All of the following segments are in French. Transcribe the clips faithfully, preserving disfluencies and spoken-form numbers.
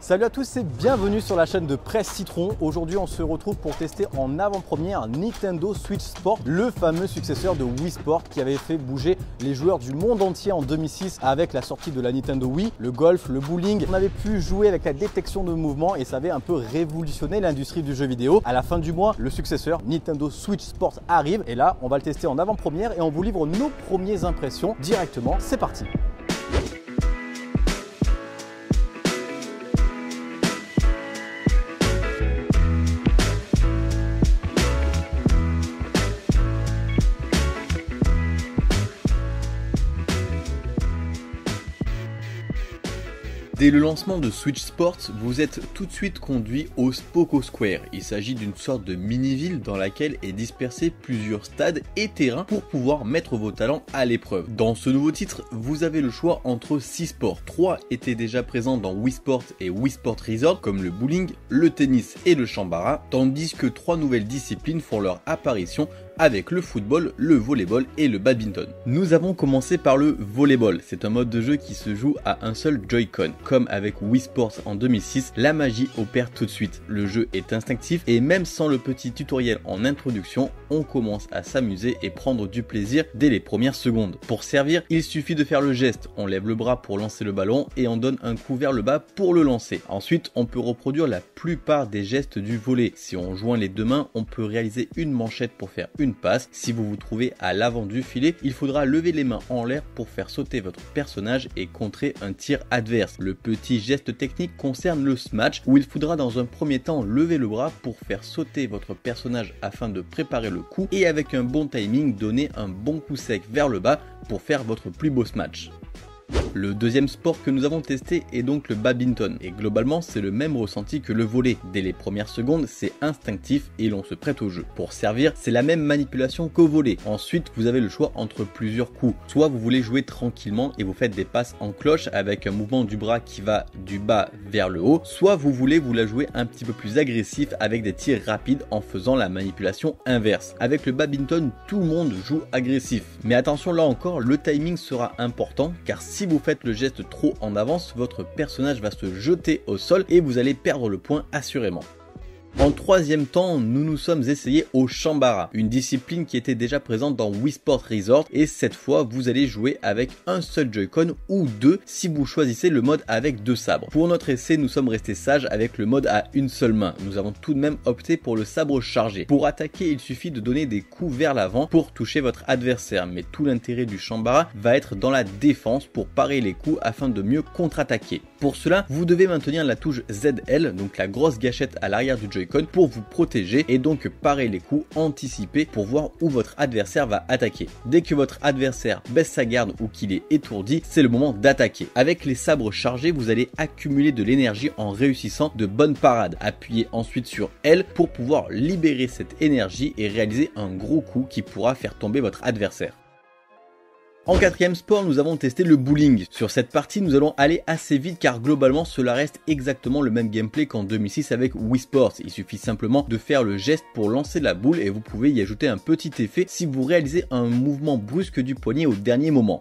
Salut à tous et bienvenue sur la chaîne de Presse Citron. Aujourd'hui on se retrouve pour tester en avant-première Nintendo Switch Sport, le fameux successeur de Wii Sport qui avait fait bouger les joueurs du monde entier en deux mille six avec la sortie de la Nintendo Wii, le golf, le bowling. On avait pu jouer avec la détection de mouvement et ça avait un peu révolutionné l'industrie du jeu vidéo. À la fin du mois, le successeur Nintendo Switch Sport arrive et là on va le tester en avant-première et on vous livre nos premières impressions directement. C'est parti! Dès le lancement de Switch Sports, vous êtes tout de suite conduit au Spoko Square. Il s'agit d'une sorte de mini-ville dans laquelle est dispersé plusieurs stades et terrains pour pouvoir mettre vos talents à l'épreuve. Dans ce nouveau titre, vous avez le choix entre six sports. trois étaient déjà présents dans Wii Sport et Wii Sport Resort, comme le bowling, le tennis et le chambara, tandis que trois nouvelles disciplines font leur apparition avec le football, le volleyball et le badminton. Nous avons commencé par le volleyball. C'est un mode de jeu qui se joue à un seul Joy-Con. Comme avec Wii Sports en deux mille six, la magie opère tout de suite. Le jeu est instinctif et même sans le petit tutoriel en introduction, on commence à s'amuser et prendre du plaisir dès les premières secondes. Pour servir, il suffit de faire le geste. On lève le bras pour lancer le ballon et on donne un coup vers le bas pour le lancer. Ensuite, on peut reproduire la plupart des gestes du volley. Si on joint les deux mains, on peut réaliser une manchette pour faire une passe. Si vous vous trouvez à l'avant du filet, il faudra lever les mains en l'air pour faire sauter votre personnage et contrer un tir adverse. Le petit geste technique concerne le smash où il faudra dans un premier temps lever le bras pour faire sauter votre personnage afin de préparer le coup et avec un bon timing donner un bon coup sec vers le bas pour faire votre plus beau smash. Le deuxième sport que nous avons testé est donc le badminton et globalement c'est le même ressenti que le volley. Dès les premières secondes c'est instinctif et l'on se prête au jeu. Pour servir c'est la même manipulation qu'au volley. Ensuite vous avez le choix entre plusieurs coups. Soit vous voulez jouer tranquillement et vous faites des passes en cloche avec un mouvement du bras qui va du bas vers le haut. Soit vous voulez vous la jouer un petit peu plus agressif avec des tirs rapides en faisant la manipulation inverse. Avec le badminton tout le monde joue agressif. Mais attention là encore le timing sera important car si Si vous faites le geste trop en avance, votre personnage va se jeter au sol et vous allez perdre le point assurément. En troisième temps, nous nous sommes essayés au chambara, une discipline qui était déjà présente dans Wii Sport Resort et cette fois vous allez jouer avec un seul Joy-Con ou deux si vous choisissez le mode avec deux sabres. Pour notre essai, nous sommes restés sages avec le mode à une seule main. Nous avons tout de même opté pour le sabre chargé. Pour attaquer, il suffit de donner des coups vers l'avant pour toucher votre adversaire, mais tout l'intérêt du chambara va être dans la défense pour parer les coups afin de mieux contre-attaquer. Pour cela, vous devez maintenir la touche Z L, donc la grosse gâchette à l'arrière du Joy-Con, pour vous protéger et donc parer les coups, anticiper pour voir où votre adversaire va attaquer. Dès que votre adversaire baisse sa garde ou qu'il est étourdi, c'est le moment d'attaquer. Avec les sabres chargés, vous allez accumuler de l'énergie en réussissant de bonnes parades. Appuyez ensuite sur L pour pouvoir libérer cette énergie et réaliser un gros coup qui pourra faire tomber votre adversaire. En quatrième sport, nous avons testé le bowling. Sur cette partie, nous allons aller assez vite car globalement, cela reste exactement le même gameplay qu'en deux mille six avec Wii Sports. Il suffit simplement de faire le geste pour lancer la boule et vous pouvez y ajouter un petit effet si vous réalisez un mouvement brusque du poignet au dernier moment.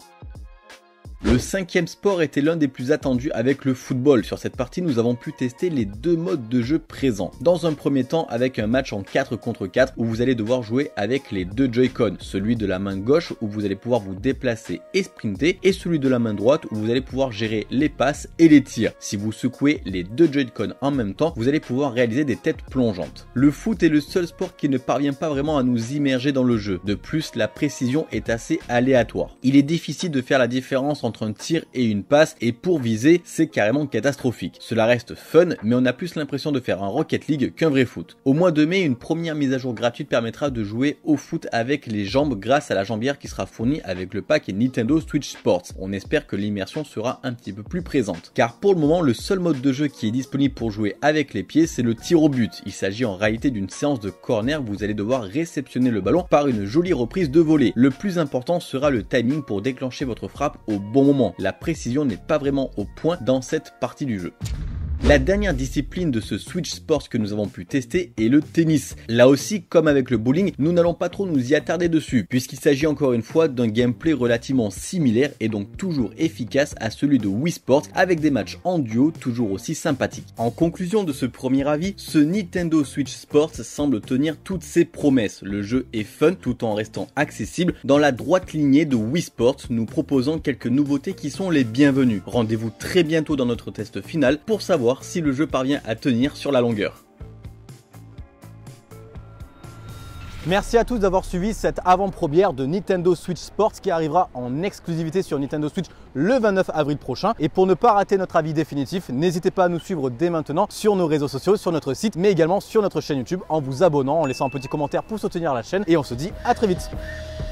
Le cinquième sport était l'un des plus attendus avec le football. Sur cette partie, nous avons pu tester les deux modes de jeu présents. Dans un premier temps, avec un match en quatre contre quatre où vous allez devoir jouer avec les deux Joy-Con. Celui de la main gauche où vous allez pouvoir vous déplacer et sprinter et celui de la main droite où vous allez pouvoir gérer les passes et les tirs. Si vous secouez les deux Joy-Con en même temps, vous allez pouvoir réaliser des têtes plongeantes. Le foot est le seul sport qui ne parvient pas vraiment à nous immerger dans le jeu. De plus, la précision est assez aléatoire. Il est difficile de faire la différence entre entre un tir et une passe et pour viser c'est carrément catastrophique. Cela reste fun mais on a plus l'impression de faire un Rocket League qu'un vrai foot. Au mois de mai, une première mise à jour gratuite permettra de jouer au foot avec les jambes grâce à la jambière qui sera fournie avec le pack Nintendo Switch Sports. On espère que l'immersion sera un petit peu plus présente. Car pour le moment le seul mode de jeu qui est disponible pour jouer avec les pieds c'est le tir au but. Il s'agit en réalité d'une séance de corner, vous allez devoir réceptionner le ballon par une jolie reprise de volée. Le plus important sera le timing pour déclencher votre frappe au bon moment. La précision n'est pas vraiment au point dans cette partie du jeu. La dernière discipline de ce Switch Sports que nous avons pu tester est le tennis. Là aussi, comme avec le bowling, nous n'allons pas trop nous y attarder dessus, puisqu'il s'agit encore une fois d'un gameplay relativement similaire et donc toujours efficace à celui de Wii Sports, avec des matchs en duo toujours aussi sympathiques. En conclusion de ce premier avis, ce Nintendo Switch Sports semble tenir toutes ses promesses. Le jeu est fun tout en restant accessible, dans la droite lignée de Wii Sports, nous proposant quelques nouveautés qui sont les bienvenues. Rendez-vous très bientôt dans notre test final pour savoir si le jeu parvient à tenir sur la longueur. Merci à tous d'avoir suivi cette avant-première de Nintendo Switch Sports qui arrivera en exclusivité sur Nintendo Switch le vingt-neuf avril prochain. Et pour ne pas rater notre avis définitif, n'hésitez pas à nous suivre dès maintenant sur nos réseaux sociaux, sur notre site, mais également sur notre chaîne YouTube en vous abonnant, en laissant un petit commentaire pour soutenir la chaîne. Et on se dit à très vite.